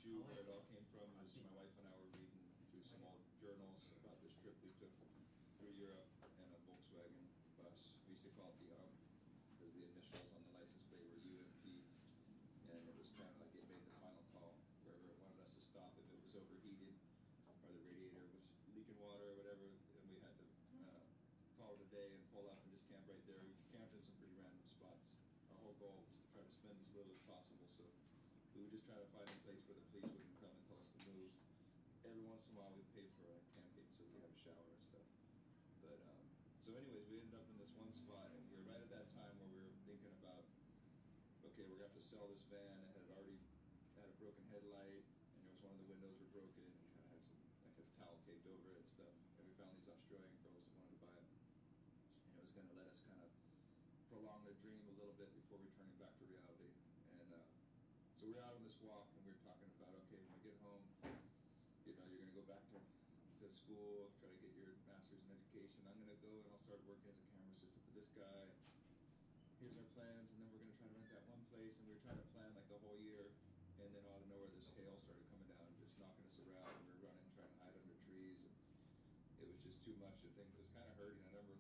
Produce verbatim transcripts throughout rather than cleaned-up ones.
issue, where it all came from, was my wife and I were reading through some old journals about this trip we took through Europe in a Volkswagen bus. We used to call it the U M, because the initials on the license plate were U M P, and it was kind of like it made the final call wherever it wanted us to stop if it was overheated or the radiator was leaking water or whatever, and we had to uh, call it a day and pull up and just camp right there. We camped in some pretty random spots. Our whole goal was to try to spend as little as possible, so we would just try to find a place where the police wouldn't come and tell us to move. Every once in a while we'd pay for a camping so we had a shower and stuff. But um, so anyways, we ended up in this one spot, and we were right at that time where we were thinking about, okay, we're gonna have to sell this van. It had already had a broken headlight, and there was one of the windows were broken, and kind of had some like a towel taped over it and stuff. And we found these Australian girls that wanted to buy it, and it was gonna let us kind of prolong the dream a little bit before returning back to reality. And uh, so we're out on this walk, and we're talking about, okay, when we get home, you know, you're gonna go back to to school, try to get your master's in education. I'm gonna go and I'll start working as a camera assistant for this guy. Here's our plans, and then we're gonna try to rent that one place, and we were trying to plan like the whole year, and then out of nowhere this hail started coming down and just knocking us around, and we were running, trying to hide under trees, and it was just too much. I think it was kind of hurting. I remember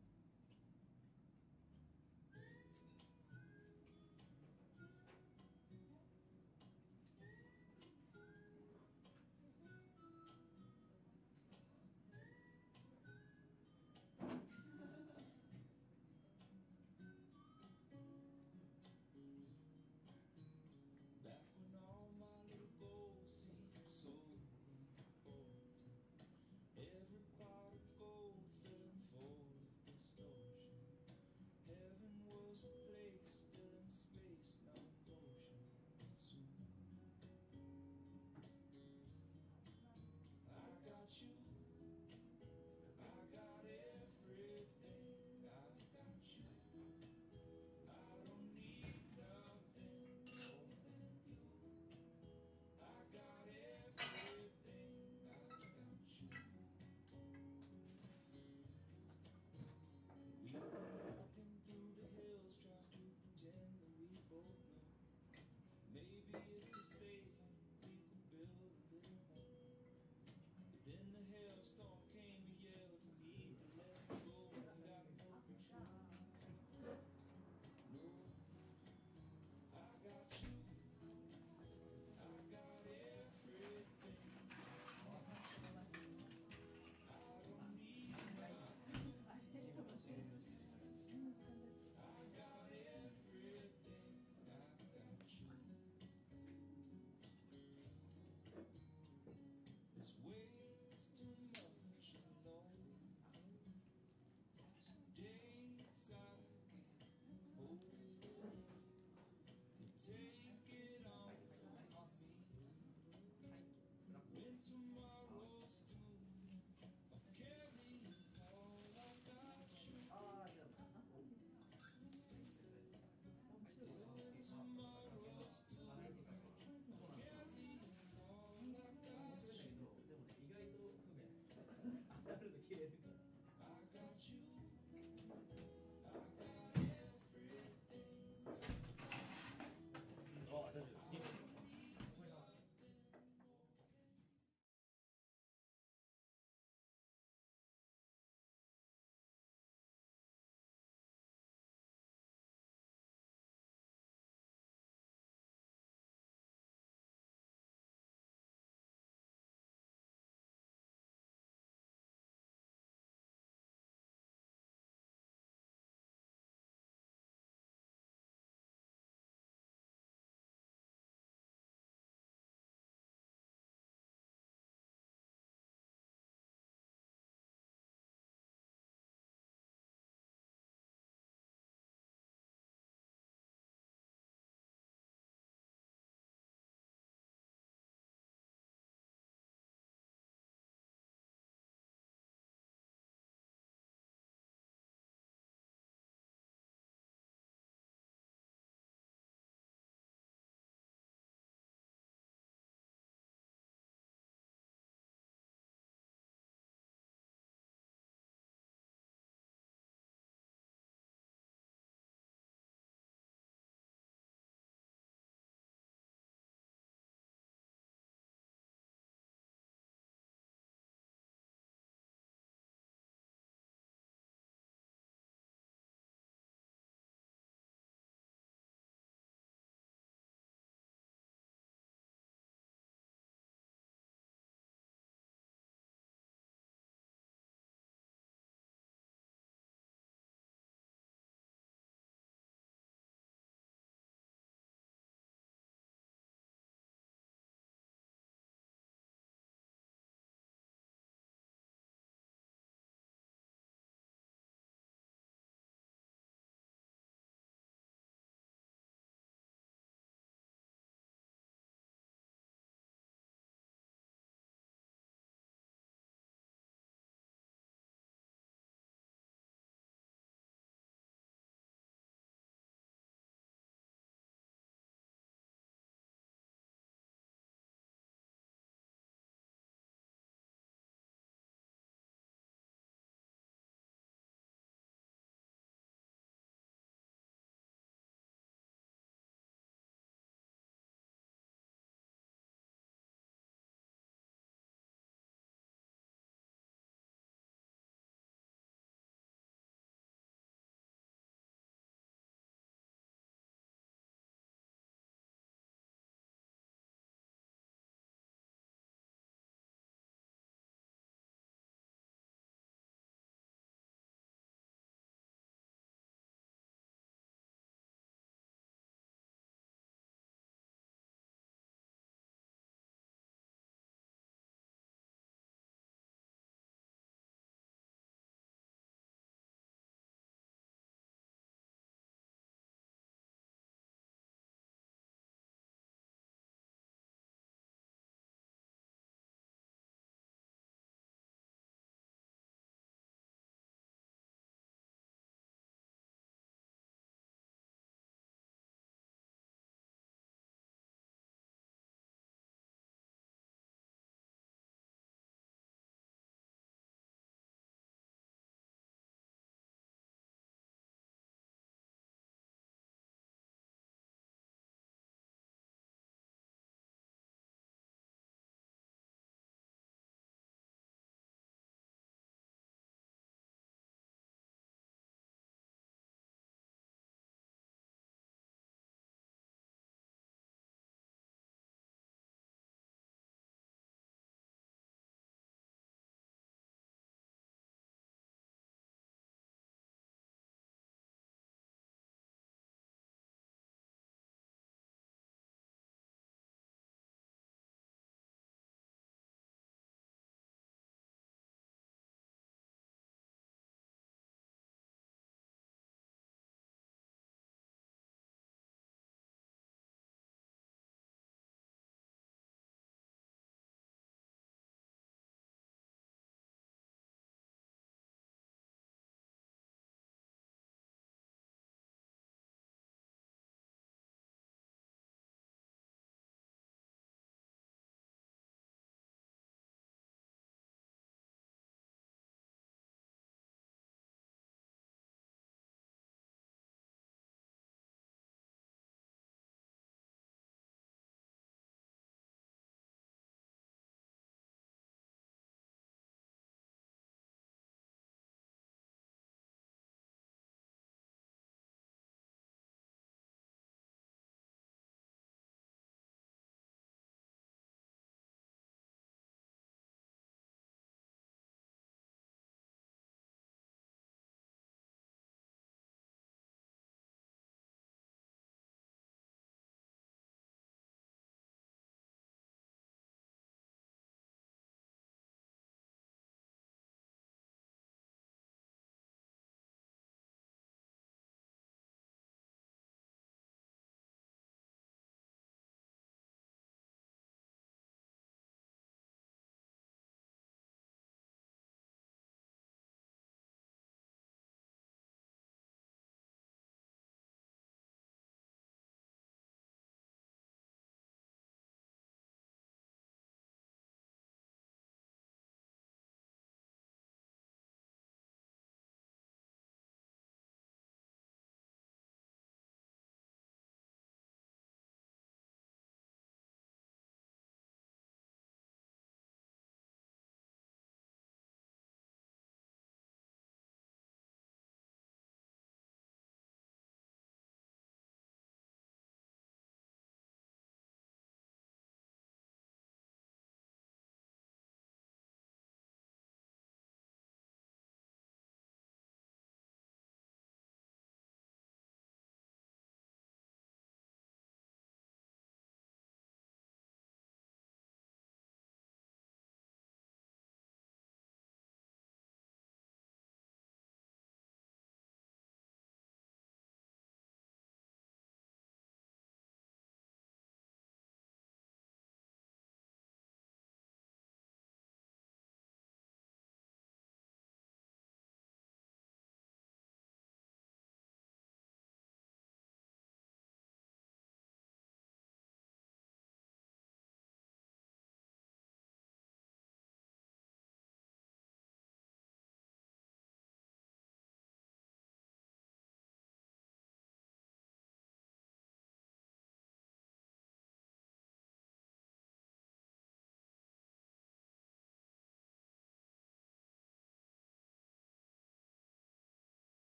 every pot of gold filling full of distortion. Heaven was a place still in space, not in motion. Soon I got you, I got everything, I've got you. I don't need nothing more than you. I got everything, I've got you. We were walking through the hills, trying to pretend that we both know. Maybe if we save him, we could build a little home. But then the hailstorm came and yelled, we need to let go. We got no control. No, I got you. I got everything. I don't need nothing. I got everything, I got you. This weight's too much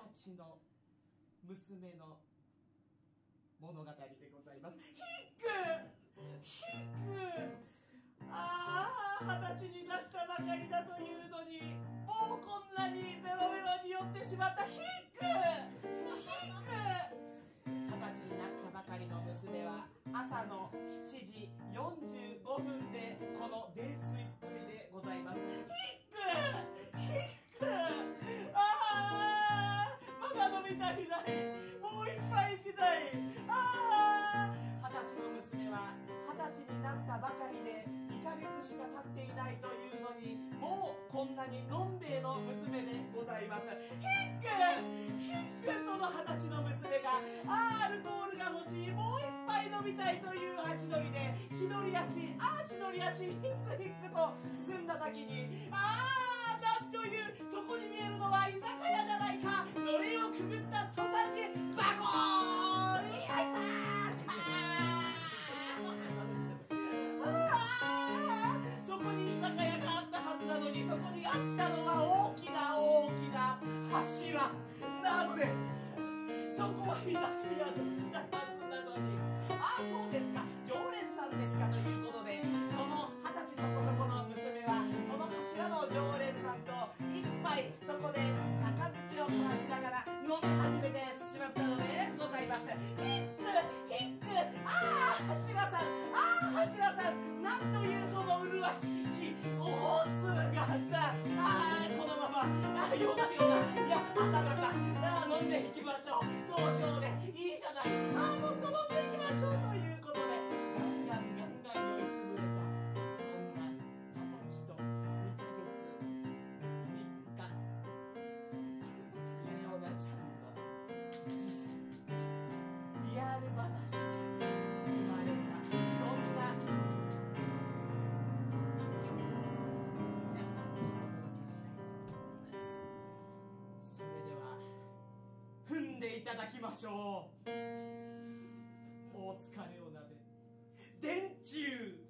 歳の娘の物語でございます。ヒックヒック、ああ二十歳になったばかりだというのにもうこんなにベロベロに酔ってしまった。ヒックヒック、二十歳になったばかりの娘は朝のしちじよんじゅうごふんでこの泥酔っぷりでございます。ヒックヒック、ああまだ飲み足りない、もう一杯行きたい。ああ二十歳の娘は二十歳になったばかりでにかげつしか経っていないというのにもうこんなにのんべえの娘でございます。ヒックヒック、その二十歳の娘があーアルコールが欲しい、もう一杯飲みたいという足取りで千鳥足あー千鳥足ヒックヒックと進んだ先に、あーなんという、そこに見えるのは居酒屋じゃないか。のれんをくぐった途端にバコーン、いやいたー、そこに居酒屋があったはずなのに、そこにあったのは大きな大きな柱。なぜそこは居酒屋だったはずなのに、ああそうですか、常連さんですかということで、その二十歳そこそこの娘はその柱の常連さんと一杯そこで杯を交わしながら飲み始めてしまったのでございます。ヒックヒック、ああ柱さんああ柱さん、なんというその麗しきお姿。ああこのままあ夜な夜な、いや朝方、ああ飲んでいきましょう、早朝でいいじゃない、ああもっと飲んでいきましょうということでガンガンガンガン酔いつぶれた、そんな二十歳とにかげつみっか、レオナちゃんのリアル話が生まれた、そんな一曲を皆さんにお届けしたいと思います。それでは踏んでいただきましょう。お疲れをなで電柱。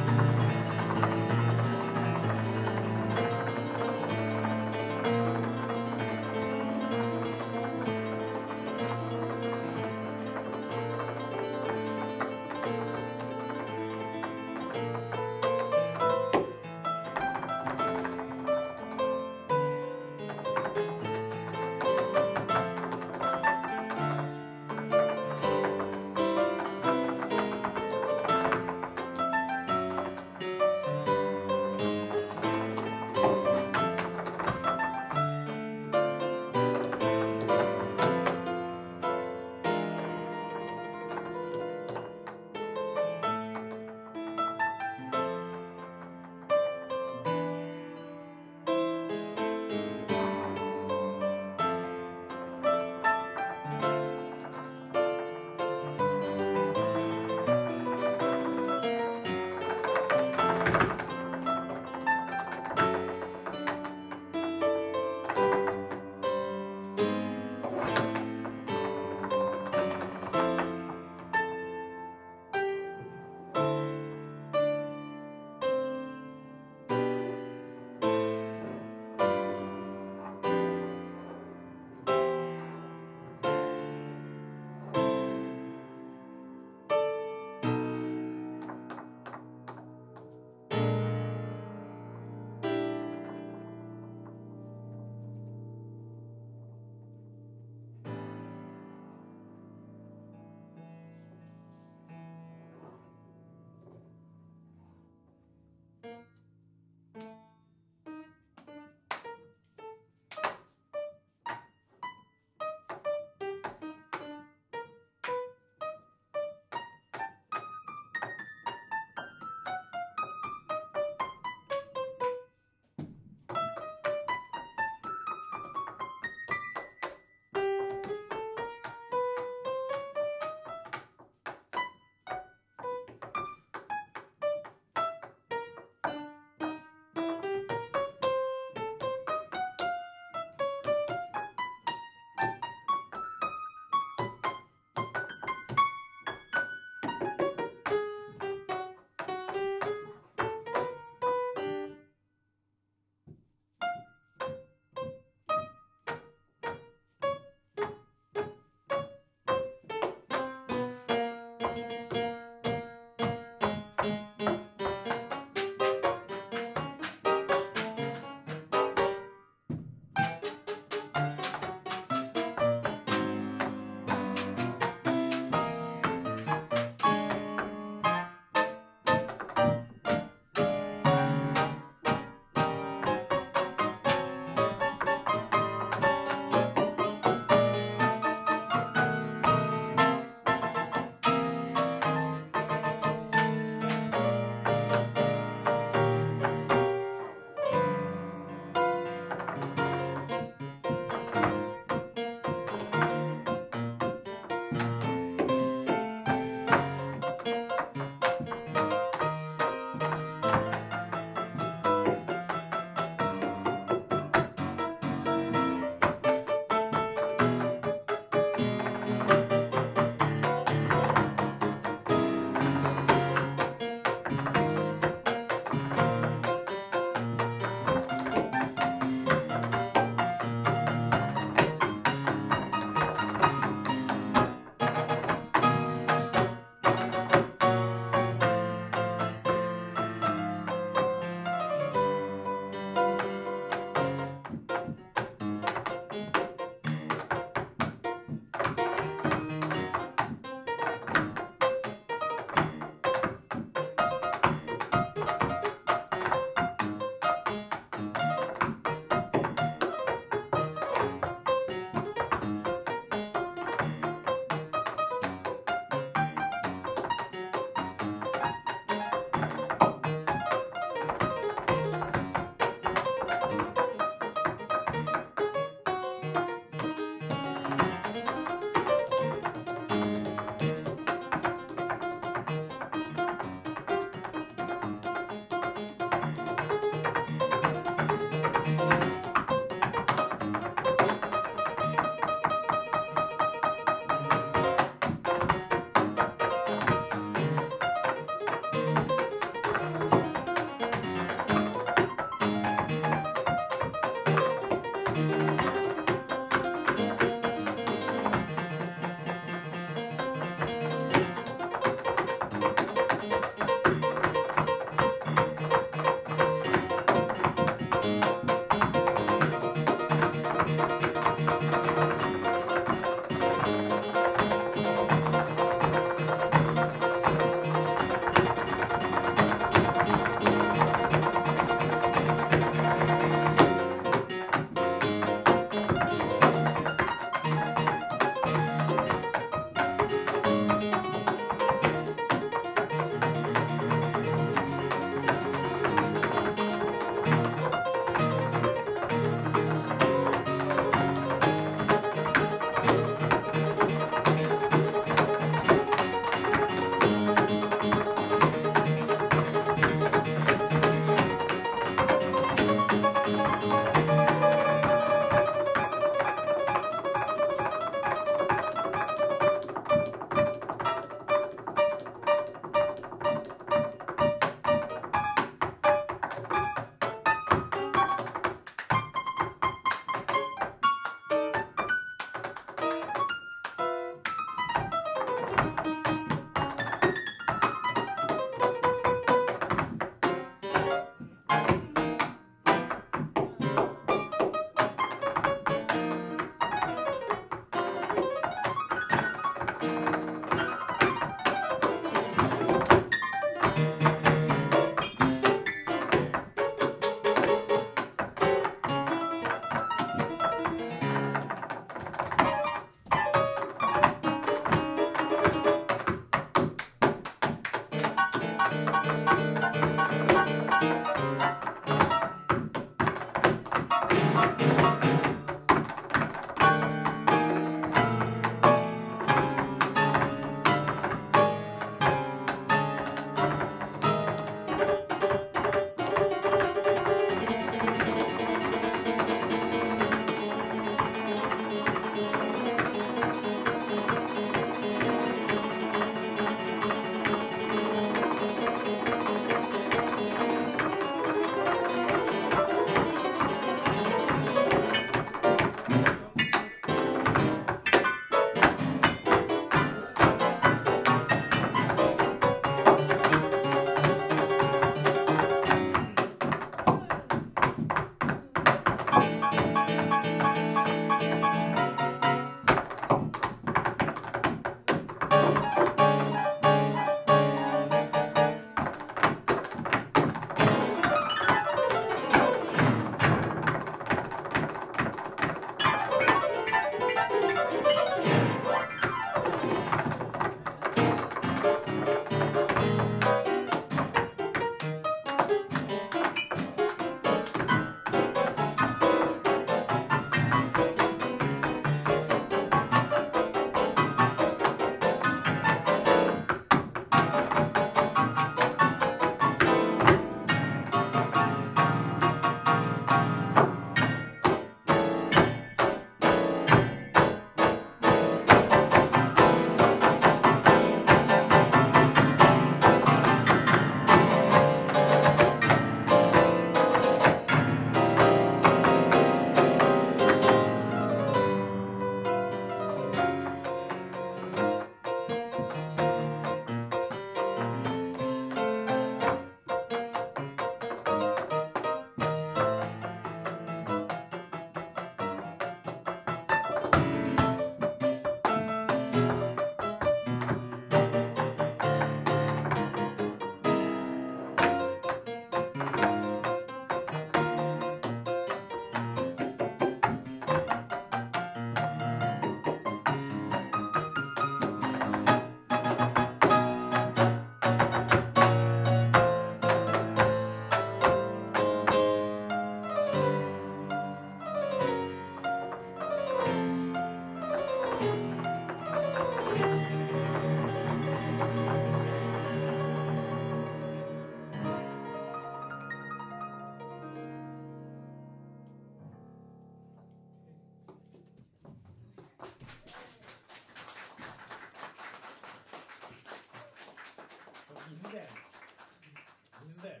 水だよ。水だよ。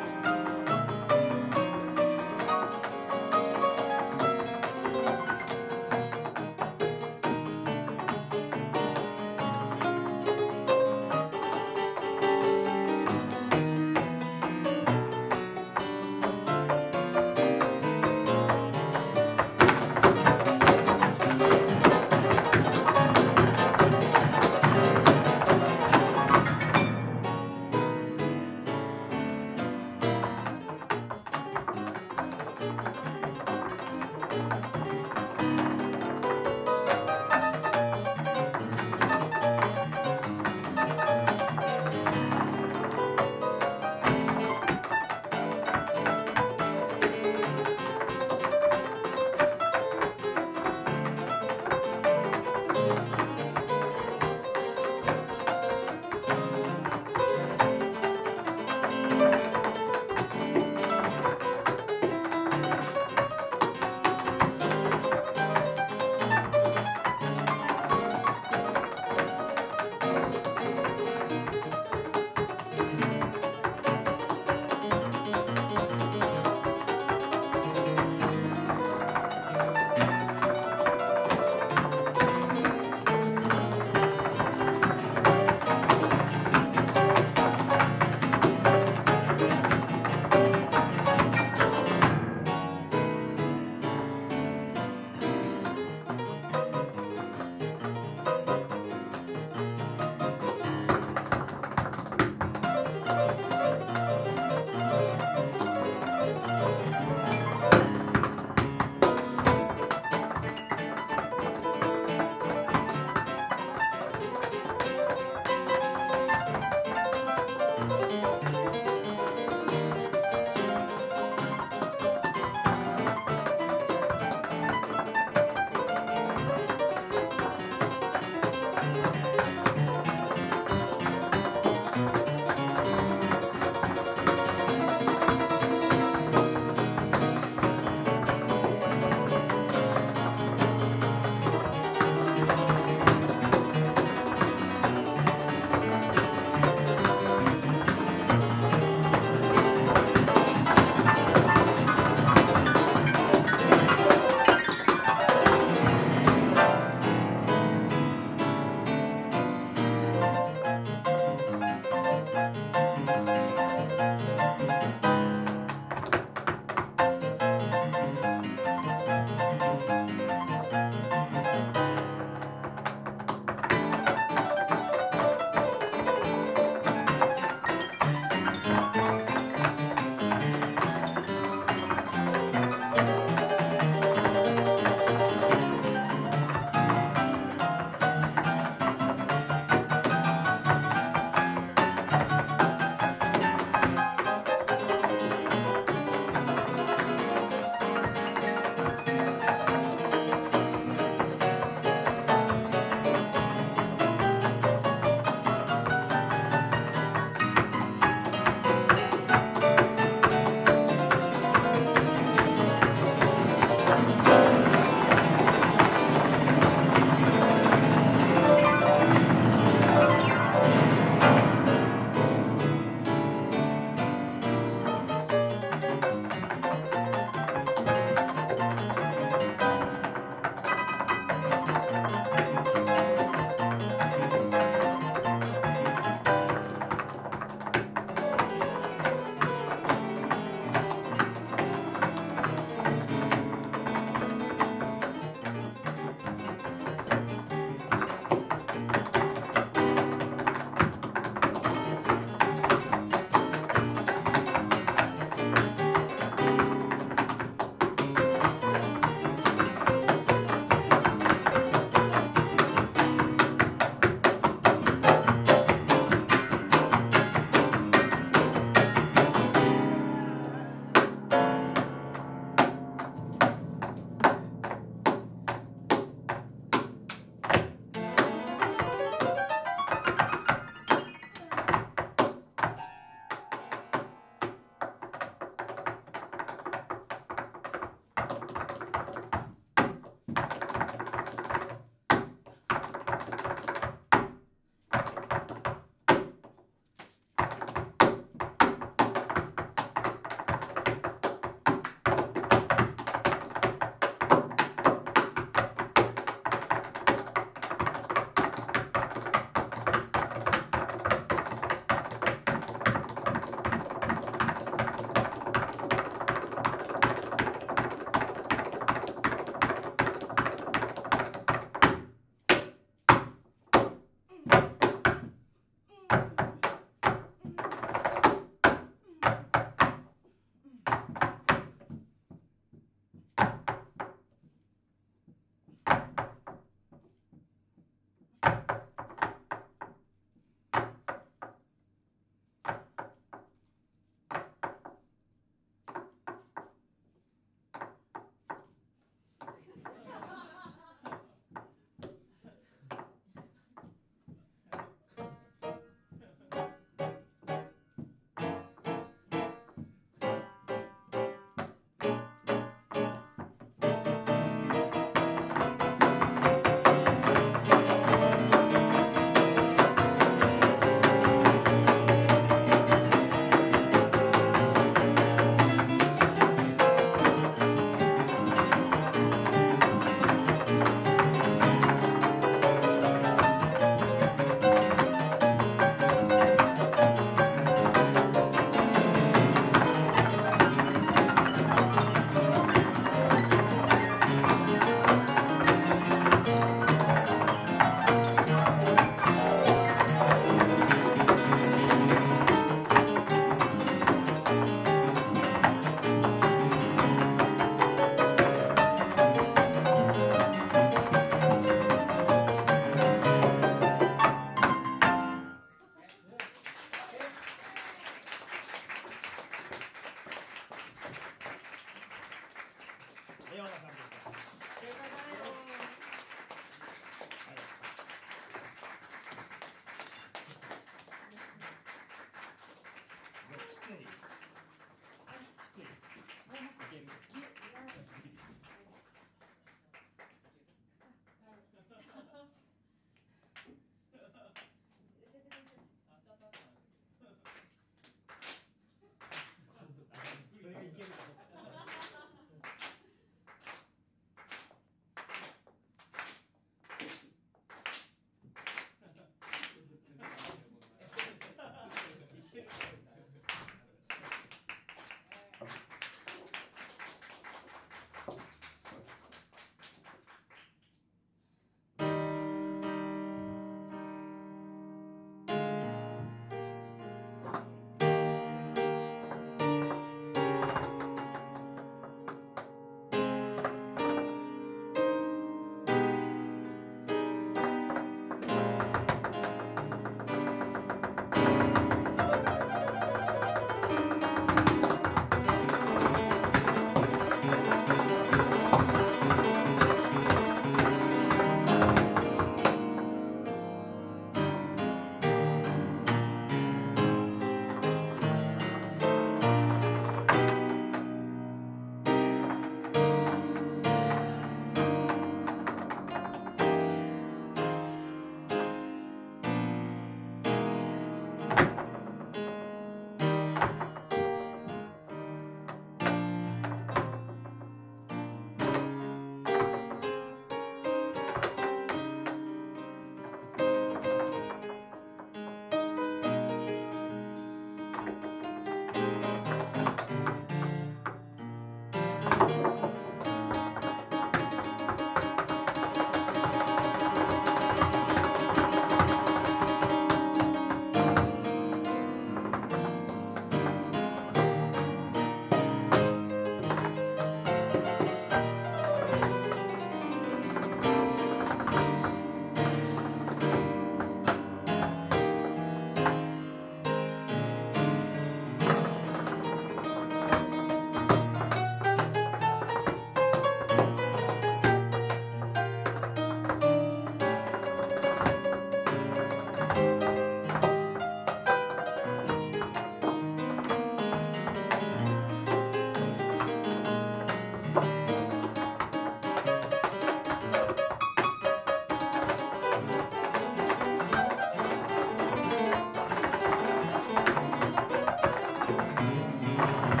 す